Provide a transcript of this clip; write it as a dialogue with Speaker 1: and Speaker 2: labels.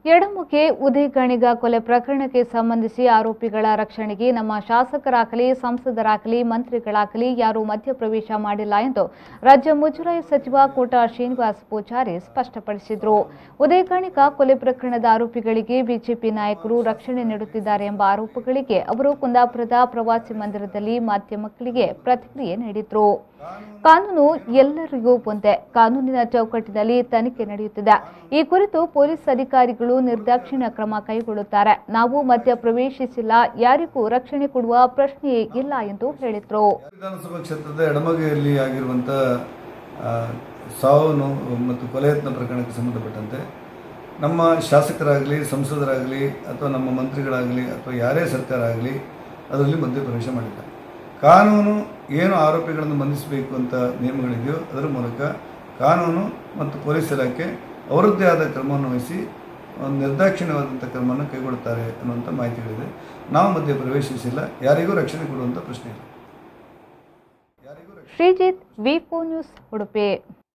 Speaker 1: ಎಡಮುಖೆ ಉದಯ್ ಗಣಿಗ ಕೊಲೆ ಪ್ರಕರಣಕ್ಕೆ ಸಂಬಂಧಿಸಿ ಆರೋಪಿಗಳ ರಕ್ಷಣೆಗೆ ನಮ್ಮ ಶಾಸಕರಾಗಲಿ ಸಂಸದರಾಗಲಿ ಮಂತ್ರಿಗಳಾಗಲಿ ಯಾರೂ ಮಧ್ಯಪ್ರವೇಶ ಮಾಡಿಲ್ಲ ಎಂದು ರಾಜ್ಯ ಮುಜರಾಯಿ ಸಚಿವ ಕೋಟಾ ಶ್ರೀನಿವಾಸ ಪೂಜಾರಿ ಸ್ಪಷ್ಟಪಡಿಸಿದರು. ಉದಯ್ ಗಣಿಗ ಕೊಲೆ ಪ್ರಕರಣದ ಆರೋಪಿಗಳಿಗೆ ಬಿಜೆಪಿ ನಾಯಕರು ರಕ್ಷಣೆ ನೀಡುತ್ತಿದ್ದಾರೆ ಎಂಬ ಆರೋಪಗಳಿಗೆ ಅವರು ಕುಂದಾಪುರದ ಪ್ರವಾಸಿ ಮಂದಿರದಲ್ಲಿ ಮಾಧ್ಯಮಗಳಿಗೆ ಪ್ರತಿಕ್ರಿಯೆ ನೀಡಿದರು. ಕಾನೂನು ಎಲ್ಲರಿಗೂ ಒಂದೇ, ಕಾನೂನಿನ ಚೌಕಟ್ಟಿನಲ್ಲಿ ತನಿಖೆ ನಡೆಯುತ್ತಿದೆ. ಈ ಕುರಿತು ಪೊಲೀಸ್ ಅಧಿಕಾರಿಗಳು ನಿರ್ದಾಕ್ಷಿಣ್ಯ ಕ್ರಮ ಕೈಗೊಳ್ಳುತ್ತಾರೆ. ನಾವು ಮಧ್ಯ ಪ್ರವೇಶಿಸಿಲ್ಲ, ಯಾರಿಗೂ ರಕ್ಷಣೆ ಕೊಡುವ ಪ್ರಶ್ನೆಯೇ ಇಲ್ಲ ಎಂದು ಹೇಳಿದರು.
Speaker 2: ವಿಧಾನಸಭಾ ಕ್ಷೇತ್ರದ ಎಡಮಗೆಯಲ್ಲಿ ಆಗಿರುವಂತಹ ಸಾವು ಮತ್ತು ಕೊಲೆ ಯತ್ನ ಪ್ರಕರಣಕ್ಕೆ ಸಂಬಂಧಪಟ್ಟಂತೆ ನಮ್ಮ ಶಾಸಕರಾಗಲಿ ಸಂಸದರಾಗಲಿ ಅಥವಾ ನಮ್ಮ ಮಂತ್ರಿಗಳಾಗಲಿ ಅಥವಾ ಯಾರೇ ಸರ್ಕಾರ ಆಗಲಿ ಅದರಲ್ಲಿ ಮಧ್ಯಪ್ರವೇಶ ಮಾಡಿಲ್ಲ. ಕಾನೂನು ಏನು ಆರೋಪಿಗಳನ್ನು ಬಂಧಿಸಬೇಕು ಅಂತ ನಿಯಮಗಳಿದೆಯೋ ಅದರ ಮೂಲಕ ಕಾನೂನು ಮತ್ತು ಪೊಲೀಸ್ ಇಲಾಖೆ ಅವರದ್ದೇ ಆದ ಕ್ರಮವನ್ನು ವಹಿಸಿ ನಿರ್ದಾಕ್ಷಿಣ್ಯವಾದಂಥ ಕ್ರಮವನ್ನು ಕೈಗೊಳ್ಳುತ್ತಾರೆ ಅನ್ನುವಂಥ ಮಾಹಿತಿಗಳಿದೆ. ನಾವು ಮಧ್ಯೆ ಪ್ರವೇಶಿಸಿಲ್ಲ, ಯಾರಿಗೂ ರಕ್ಷಣೆ ಕೊಡುವಂಥ ಪ್ರಶ್ನೆ ಇಲ್ಲ.
Speaker 1: ಶ್ರೀಜಿತ್, ವಿ4 ನ್ಯೂಸ್, ಉಡುಪಿ.